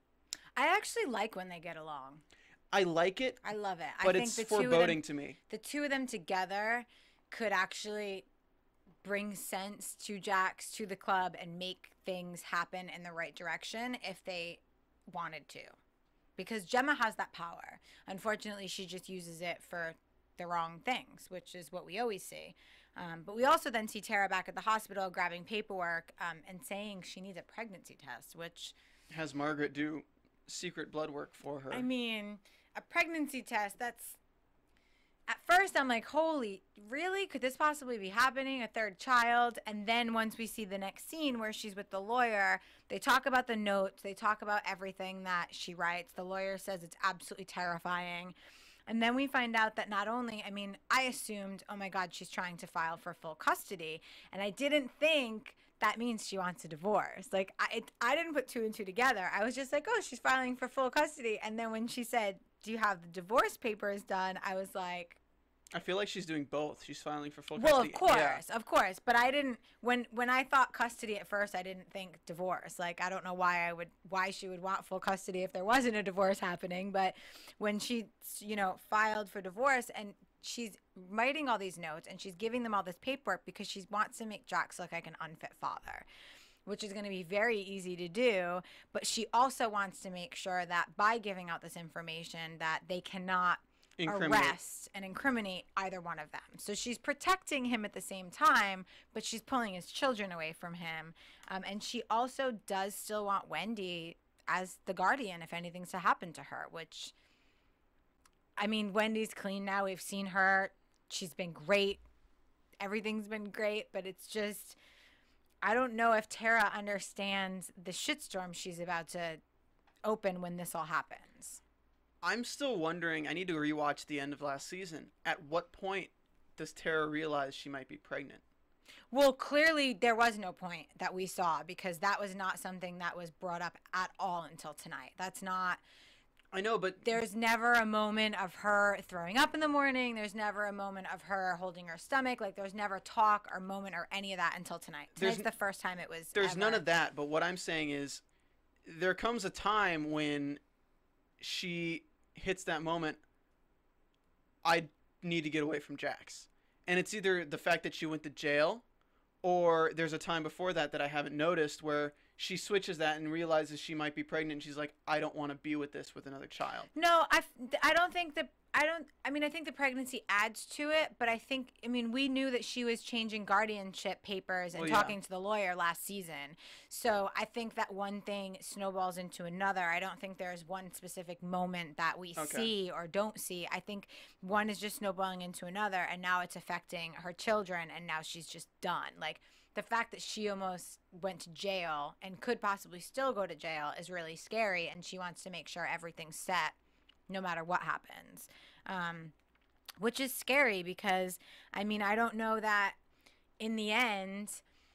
I actually like when they get along. I like it. I love it. But I think it's the foreboding two of them, to me. The two of them together could actually bring sense to Jax, to the club, and make things happen in the right direction if they wanted to. Because Gemma has that power. Unfortunately, she just uses it for the wrong things, which is what we always see. Um, but we also then see Tara back at the hospital grabbing paperwork um, and saying she needs a pregnancy test, which... Has Margaret do secret blood work for her. I mean, a pregnancy test, that's... At first, I'm like, holy, really? Could this possibly be happening? A third child? And then once we see the next scene where she's with the lawyer, they talk about the notes. They talk about everything that she writes. The lawyer says it's absolutely terrifying. And then we find out that not only, I mean, I assumed, oh my God, she's trying to file for full custody. And I didn't think that means she wants a divorce. Like, I, it, I didn't put two and two together. I was just like, oh, she's filing for full custody. And then when she said, do you have the divorce papers done? I was like... I feel like she's doing both. She's filing for full well, custody. of course, Yeah. of course. But I didn't, when when I thought custody at first, I didn't think divorce. Like, I don't know why I would, why she would want full custody if there wasn't a divorce happening. But when she, you know, filed for divorce, and she's writing all these notes and she's giving them all this paperwork because she wants to make Jax look like an unfit father, which is going to be very easy to do. But she also wants to make sure that by giving out this information that they cannot arrest and incriminate either one of them. So she's protecting him at the same time, but she's pulling his children away from him. Um, and she also does still want Wendy as the guardian if anything's to happen to her, which, I mean, Wendy's clean now. We've seen her. She's been great. Everything's been great, but it's just, I don't know if Tara understands the shitstorm she's about to open when this all happens. I'm still wondering, I need to rewatch the end of last season. At what point does Tara realize she might be pregnant? Well, clearly there was no point that we saw because that was not something that was brought up at all until tonight. That's not... I know, but... There's never a moment of her throwing up in the morning. There's never a moment of her holding her stomach. Like, there's never talk or moment or any of that until tonight. Tonight's There's, the first time it was There's ever. none of that, but what I'm saying is there comes a time when she hits that moment, I need to get away from Jax. And it's either the fact that she went to jail, or there's a time before that that I haven't noticed where she switches that and realizes she might be pregnant. And she's like, I don't want to be with this with another child. No, I, I don't think that, I don't, I mean, I think the pregnancy adds to it, but I think, I mean, we knew that she was changing guardianship papers and Well, yeah. talking to the lawyer last season. So I think that one thing snowballs into another. I don't think there's one specific moment that we Okay. see or don't see. I think one is just snowballing into another, and now it's affecting her children, and now she's just done. Like, the fact that she almost went to jail and could possibly still go to jail is really scary, and she wants to make sure everything's set no matter what happens, um, which is scary because, I mean, I don't know that in the end,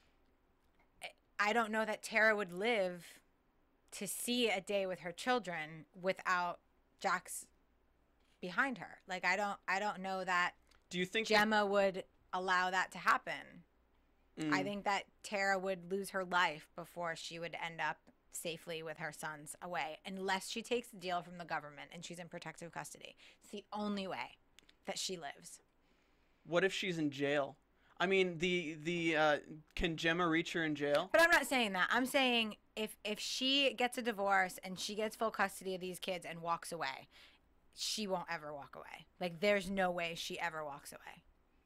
I don't know that Tara would live to see a day with her children without Jax behind her. Like, I don't, I don't know that Do you think Gemma would allow that to happen. Mm. I think that Tara would lose her life before she would end up safely with her sons away, unless she takes the deal from the government and she's in protective custody. It's the only way that she lives. What if she's in jail? I mean, the the uh, can Gemma reach her in jail? But I'm not saying that. I'm saying if if she gets a divorce and she gets full custody of these kids and walks away, she won't ever walk away. Like, there's no way she ever walks away.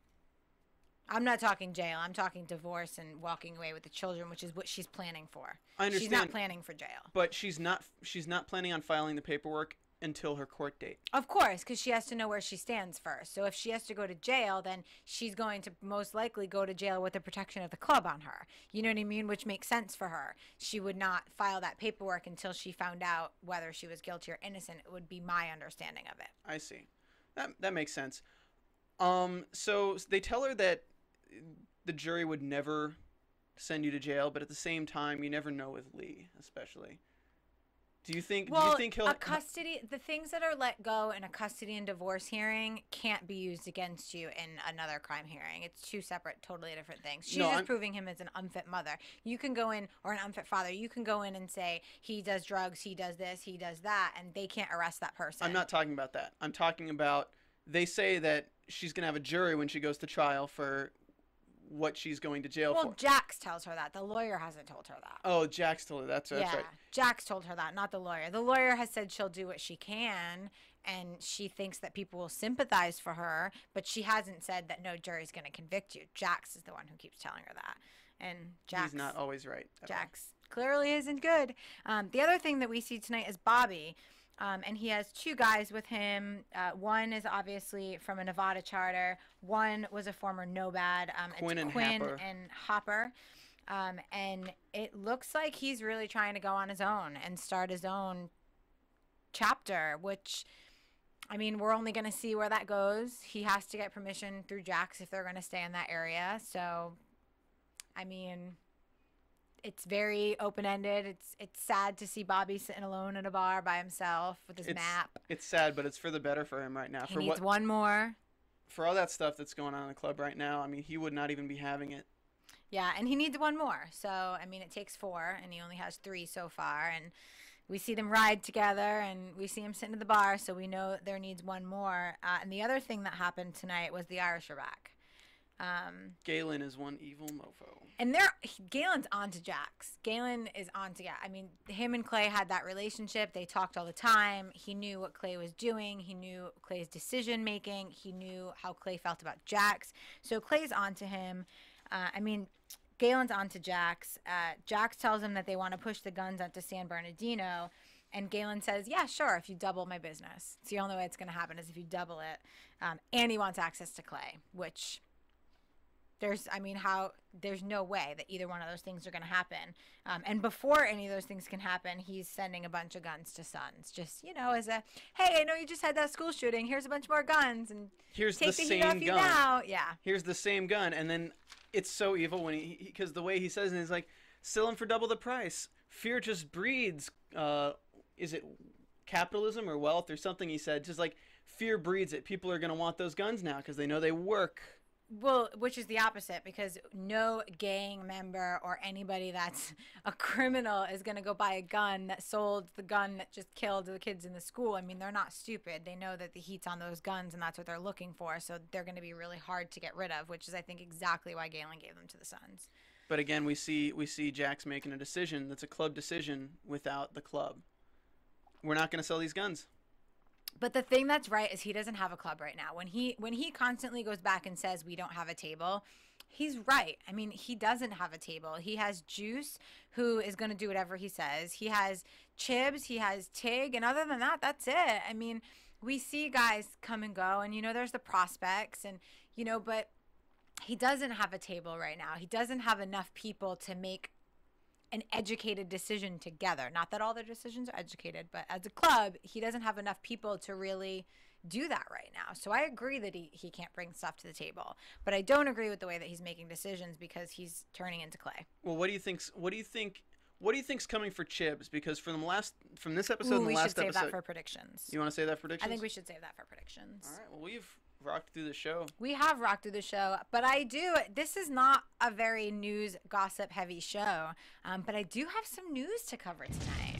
I'm not talking jail. I'm talking divorce and walking away with the children, which is what she's planning for. I understand. She's not planning for jail. But she's not she's not planning on filing the paperwork until her court date. Of course, because she has to know where she stands first. So if she has to go to jail, then she's going to most likely go to jail with the protection of the club on her. You know what I mean? Which makes sense for her. She would not file that paperwork until she found out whether she was guilty or innocent. It would be my understanding of it. I see. That that makes sense. Um, so they tell her that the jury would never send you to jail, but at the same time, you never know with Lee, especially. Do you think? Well, do you think he'll? a custody, the things that are let go in a custody and divorce hearing can't be used against you in another crime hearing. It's two separate, totally different things. She's No, just I'm- proving him as an unfit mother. You can go in, or an unfit father. You can go in and say he does drugs, he does this, he does that, and they can't arrest that person. I'm not talking about that. I'm talking about they say that she's gonna have a jury when she goes to trial for what she's going to jail Well, for. Jax tells her that. The lawyer hasn't told her that. Oh, Jax told her that's that's yeah, right. Jax told her that, not the lawyer. The lawyer has said she'll do what she can, and she thinks that people will sympathize for her, but she hasn't said that no jury's going to convict you. Jax is the one who keeps telling her that. And Jax, He's not always right. at all. Jax clearly isn't good. Um, the other thing that we see tonight is Bobby. Um, and he has two guys with him. Uh, one is obviously from a Nevada charter. One was a former NOBAD. Um, Quinn it's and Quinn Hopper. and Hopper. Um, and it looks like he's really trying to go on his own and start his own chapter, which, I mean, we're only going to see where that goes. He has to get permission through Jax if they're going to stay in that area. So, I mean, it's very open-ended. It's it's sad to see Bobby sitting alone at a bar by himself with his It's, map. It's sad, but it's for the better for him right now. He for needs what one more. for all that stuff that's going on in the club right now. I mean, he would not even be having it. Yeah, and he needs one more. So, I mean, it takes four, and he only has three so far. And we see them ride together, and we see him sitting at the bar, so we know there needs one more. Uh, and the other thing that happened tonight was the Irish are back. Um, Galen is one evil mofo. And they're Galen's on to Jax. Galen is on to, yeah. I mean, him and Clay had that relationship. They talked all the time. He knew what Clay was doing. He knew Clay's decision making. He knew how Clay felt about Jax. So Clay's on to him. Uh, I mean, Galen's on to Jax. Uh, Jax tells him that they want to push the guns onto San Bernardino. And Galen says, yeah, sure, if you double my business. It's the only way it's going to happen is if you double it. Um, and he wants access to Clay, which... There's, I mean, how, there's no way that either one of those things are going to happen. Um, and before any of those things can happen, he's sending a bunch of guns to Sons. Just, you know, as a, hey, I know you just had that school shooting. Here's a bunch more guns. And here's take the, the same heat off you gun. now. Yeah. Here's the same gun. And then it's so evil when he, because the way he says it is like, sell them for double the price. Fear just breeds, uh, is it capitalism or wealth or something he said? Just like, fear breeds it. People are going to want those guns now because they know they work. Well, which is the opposite, because no gang member or anybody that's a criminal is going to go buy a gun that sold the gun that just killed the kids in the school. I mean, they're not stupid. They know that the heat's on those guns, and that's what they're looking for. So they're going to be really hard to get rid of, which is, I think, exactly why Galen gave them to the Sons. But again, we see we see Jax making a decision that's a club decision without the club. We're not going to sell these guns. But the thing that's right is he doesn't have a club right now. When he when he constantly goes back and says we don't have a table, he's right. I mean, he doesn't have a table. He has Juice, who is going to do whatever he says. He has Chibs. He has Tig. And other than that, that's it. I mean, we see guys come and go. And, you know, there's the prospects. And, you know, but he doesn't have a table right now. He doesn't have enough people to make an educated decision together. Not that all their decisions are educated, but as a club, he doesn't have enough people to really do that right now. So I agree that he, he can't bring stuff to the table, but I don't agree with the way that he's making decisions because he's turning into Clay. Well, what do you think? What do you think? What do you think's coming for Chibs? Because from the last, from this episode Ooh, and the we last should save episode, that for predictions. You want to say that for predictions? I think we should save that for predictions. All right. Well, we've rocked through the show. We have rocked through the show, but I do. This is not a very news gossip heavy show, um, but I do have some news to cover tonight.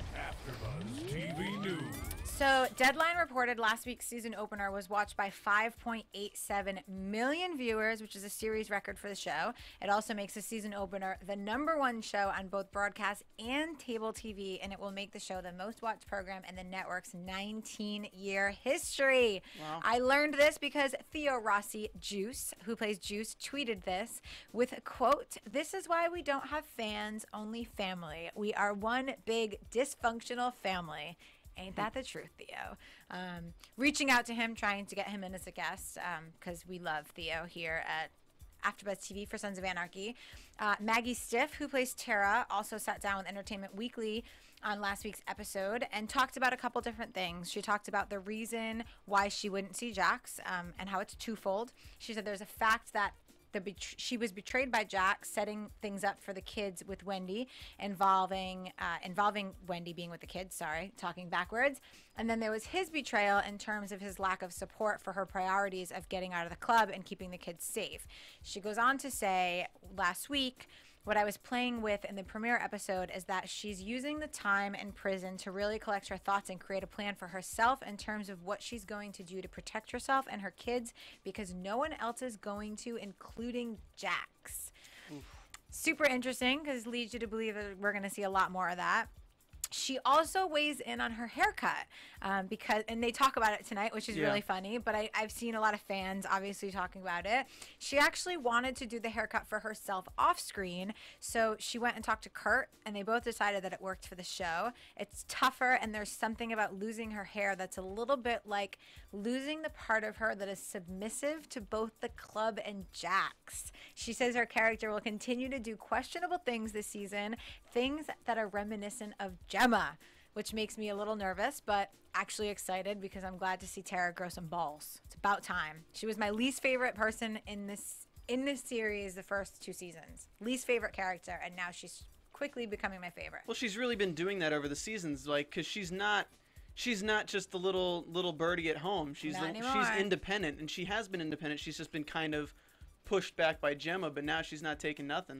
AfterBuzz T V News. So, Deadline reported last week's season opener was watched by five point eight seven million viewers, which is a series record for the show. It also makes the season opener the number one show on both broadcast and cable T V, and it will make the show the most watched program in the network's nineteen-year history. Wow. I learned this because Theo Rossi, Juice, who plays Juice, tweeted this with a quote, "This is why we don't have fans, only family. We are one big dysfunctional family." Ain't that the truth, Theo? Um, reaching out to him, trying to get him in as a guest, because um, we love Theo here at AfterBuzz T V for Sons of Anarchy. Uh, Maggie Stiff, who plays Tara, also sat down with Entertainment Weekly on last week's episode and talked about a couple different things. She talked about the reason why she wouldn't see Jax um, and how it's twofold. She said there's a fact that The bet- she was betrayed by Jax, setting things up for the kids with Wendy, involving uh, involving Wendy being with the kids, sorry, talking backwards. And then there was his betrayal in terms of his lack of support for her priorities of getting out of the club and keeping the kids safe. She goes on to say, last week, what I was playing with in the premiere episode is that she's using the time in prison to really collect her thoughts and create a plan for herself in terms of what she's going to do to protect herself and her kids, because no one else is going to, including Jax. Oof. Super interesting, because it leads you to believe that we're going to see a lot more of that. She also weighs in on her haircut um, because, and they talk about it tonight, which is yeah. really funny, but I, I've seen a lot of fans obviously talking about it. She actually wanted to do the haircut for herself off screen. So she went and talked to Kurt, and they both decided that it worked for the show. It's tougher, and there's something about losing her hair that's a little bit like losing the part of her that is submissive to both the club and Jax. She says her character will continue to do questionable things this season, things that are reminiscent of Gemma, which makes me a little nervous, but actually excited because I'm glad to see Tara grow some balls. It's about time. She was my least favorite person in this in this series the first two seasons. Least favorite character, and now she's quickly becoming my favorite. Well, she's really been doing that over the seasons, like, because she's not she's not just the little little birdie at home. She's Not a, anymore. she's independent, and she has been independent. She's just been kind of pushed back by Gemma, but now she's not taking nothing.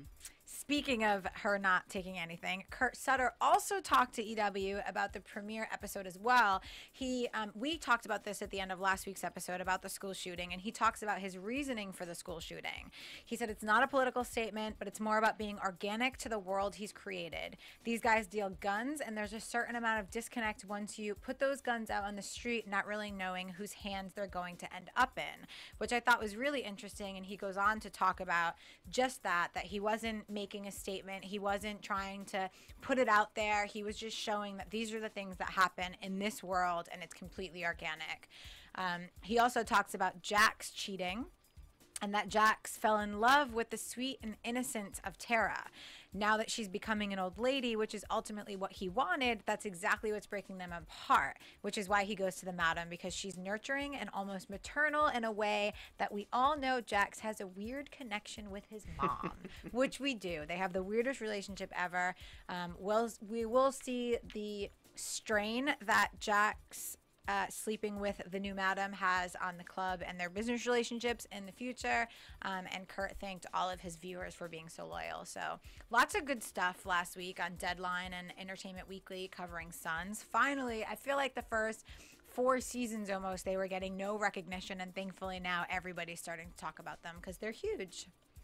Speaking of her not taking anything, Kurt Sutter also talked to E W about the premiere episode as well. He, um, we talked about this at the end of last week's episode about the school shooting, and he talks about his reasoning for the school shooting. He said it's not a political statement, but it's more about being organic to the world he's created. These guys deal guns, and there's a certain amount of disconnect once you put those guns out on the street, not really knowing whose hands they're going to end up in, which I thought was really interesting. And he goes on to talk about just that, that he wasn't making a statement. He wasn't trying to put it out there. He was just showing that these are the things that happen in this world, and it's completely organic. Um, he also talks about Jax cheating, and that Jax fell in love with the sweet and innocence of Tara. Now that she's becoming an old lady, which is ultimately what he wanted, that's exactly what's breaking them apart, which is why he goes to the madam, because she's nurturing and almost maternal in a way that we all know Jax has a weird connection with his mom, which we do. They have the weirdest relationship ever. Um, we'll, we will see the strain that Jax Uh, sleeping with the new madam has on the club and their business relationships in the future. Um, and Kurt thanked all of his viewers for being so loyal. So lots of good stuff last week on Deadline and Entertainment Weekly covering Sons. Finally, I feel like the first four seasons almost, they were getting no recognition. And thankfully now everybody's starting to talk about them because they're huge.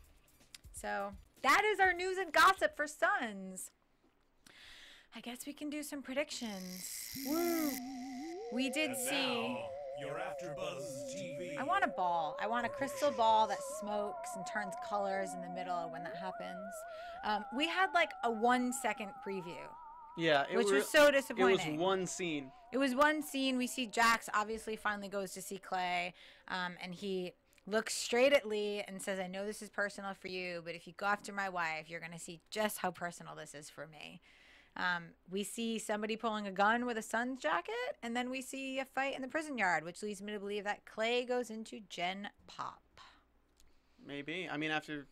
So that is our news and gossip for Sons. I guess we can do some predictions. Woo! We did And see. now, your AfterBuzz T V. I want a ball. I want a crystal ball that smokes and turns colors in the middle when that happens. Um, we had like a one second preview. Yeah, it which were, was so it disappointing. was one scene. It was one scene. We see Jax obviously finally goes to see Clay, um, and he looks straight at Lee and says, "I know this is personal for you, but if you go after my wife, you're gonna see just how personal this is for me." Um, we see somebody pulling a gun with a Suns jacket, and then we see a fight in the prison yard, which leads me to believe that Clay goes into Gen Pop. Maybe. I mean, after,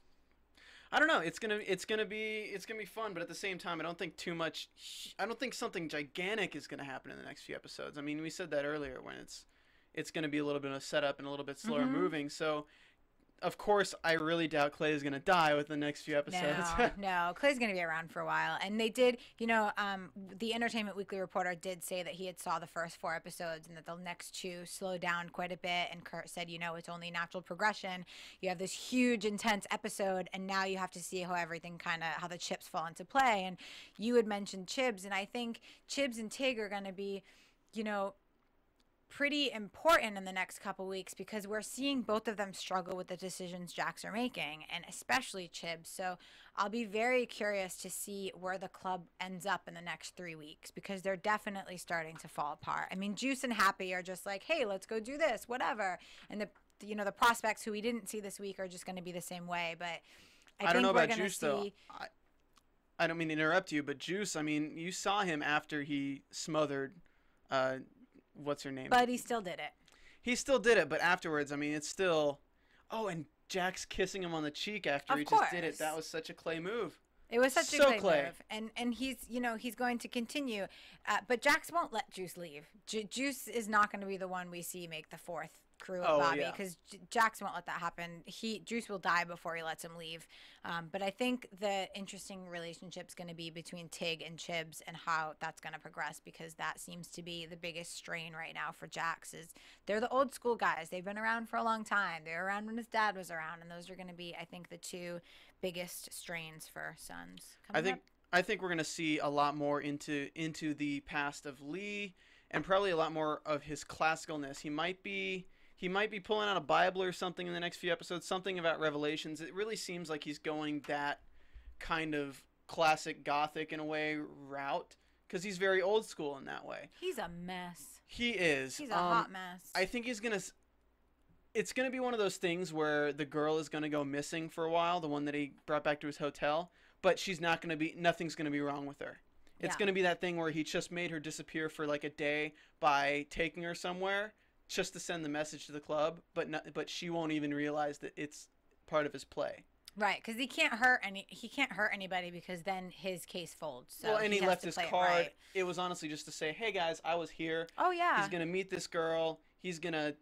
I don't know. It's gonna, it's gonna be, it's gonna be fun. But at the same time, I don't think too much. I don't think something gigantic is gonna happen in the next few episodes. I mean, we said that earlier when it's, it's gonna be a little bit of setup and a little bit slower Mm-hmm. moving. So. Of course, I really doubt Clay is going to die with the next few episodes. No, no. Clay's going to be around for a while. And they did, you know, um, the Entertainment Weekly reporter did say that he had saw the first four episodes and that the next two slowed down quite a bit. And Kurt said, you know, it's only natural progression. You have this huge, intense episode, and now you have to see how everything kind of, how the chips fall into play. And you had mentioned Chibs, and I think Chibs and Tig are going to be, you know, pretty important in the next couple weeks because we're seeing both of them struggle with the decisions Jax are making, and especially Chibs. So I'll be very curious to see where the club ends up in the next three weeks because they're definitely starting to fall apart. I mean, Juice and Happy are just like, hey, let's go do this, whatever. And the you know the prospects who we didn't see this week are just going to be the same way. But I, I think don't know we're about gonna Juice see... though. I, I don't mean to interrupt you, but Juice. I mean, you saw him after he smothered. Uh, What's her name? But he still did it. He still did it, but afterwards, I mean, it's still. Oh, and Jax kissing him on the cheek after Of he course. just did it. That was such a Clay move. It was such So a great Clay. move, and and he's you know he's going to continue, uh, but Jax won't let Juice leave. Ju- Juice is not going to be the one we see make the fourth crew of Oh, Bobby yeah. because J- Jax won't let that happen. He Juice will die before he lets him leave. Um, but I think the interesting relationship is going to be between Tig and Chibs and how that's going to progress because that seems to be the biggest strain right now for Jax. Is they're the old school guys. They've been around for a long time. They were around when his dad was around, and those are going to be, I think, the two biggest strains for Sons. I coming think up. I think we're gonna see a lot more into into the past of Lee, and probably a lot more of his classicalness. He might be he might be pulling out a Bible or something in the next few episodes. Something about Revelations. It really seems like he's going that kind of classic Gothic in a way route because he's very old school in that way. He's a mess. He is. He's a Um, hot mess. I think he's gonna. s- It's gonna be one of those things where the girl is gonna go missing for a while, the one that he brought back to his hotel, but she's not gonna be. Nothing's gonna be wrong with her. It's Yeah. gonna be that thing where he just made her disappear for like a day by taking her somewhere just to send the message to the club, but not, but she won't even realize that it's part of his play. Right, because he can't hurt any. He can't hurt anybody because then his case folds. So well, and he, has left to his play it card. right. It was honestly just to say, "Hey guys, I was here." Oh yeah. He's gonna meet this girl. He's gonna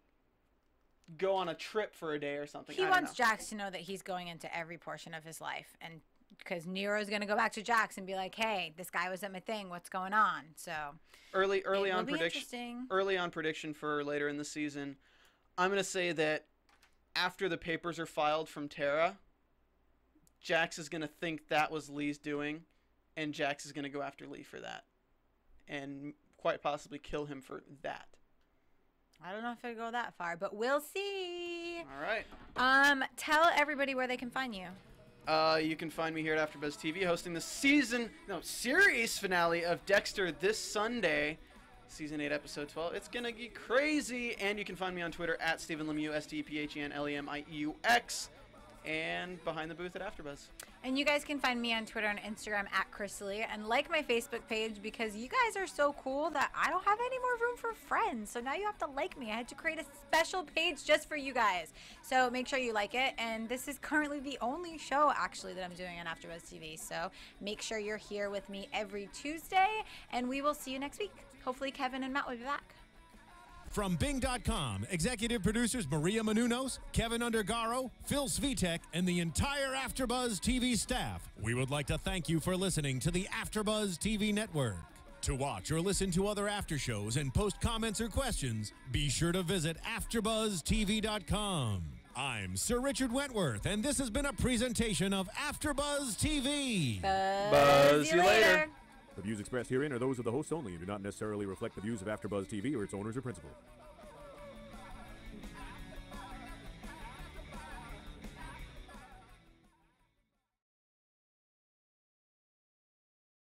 go on a trip for a day or something. He I don't wants know. Jax to know that he's going into every portion of his life and because Nero's going to go back to Jax and be like, hey, this guy was at my thing. What's going on? So early early it on will be prediction interesting. early on prediction for later in the season. I'm going to say that after the papers are filed from Tara, Jax is going to think that was Lee's doing, and Jax is going to go after Lee for that and quite possibly kill him for that. I don't know if it'll go that far, but we'll see. All right. Um, tell everybody where they can find you. Uh, you can find me here at AfterBuzz T V hosting the season, no, series finale of Dexter this Sunday, season eight, episode twelve. It's going to get crazy. And you can find me on Twitter at Stephen Lemieux, S T E P H E N L E M I E U X, and behind the booth at AfterBuzz. And you guys can find me on Twitter and Instagram at Krisily, and like my Facebook page because you guys are so cool that I don't have any more room for friends. So now you have to like me. I had to create a special page just for you guys. So make sure you like it. And this is currently the only show actually that I'm doing on AfterBuzz T V. So make sure you're here with me every Tuesday, and we will see you next week. Hopefully Kevin and Matt will be back. From Bing dot com, executive producers Maria Menounos, Kevin Undergaro, Phil Svitek, and the entire AfterBuzz T V staff, we would like to thank you for listening to the AfterBuzz T V network. To watch or listen to other after shows and post comments or questions, be sure to visit after buzz T V dot com. I'm Sir Richard Wentworth, and this has been a presentation of AfterBuzz T V. Buzz, Buzz you later. later. The views expressed herein are those of the hosts only and do not necessarily reflect the views of AfterBuzz T V or its owners or principals.